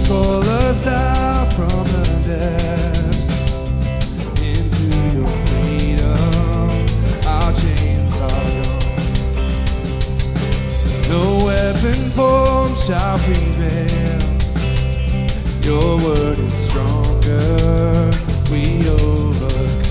Call us out from the depths into your freedom. Our chains are gone. No weapon formed shall prevail. Your word is stronger. We overcome.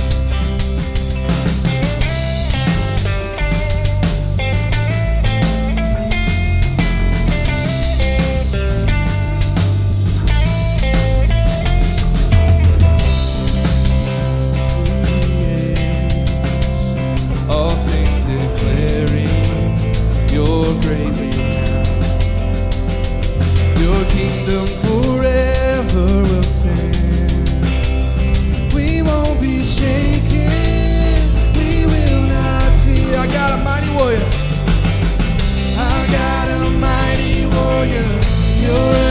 All saints declaring your great renown. Your kingdom forever will stand. We won't be shaken. We will not fear. I got a mighty warrior. I got a mighty warrior. You're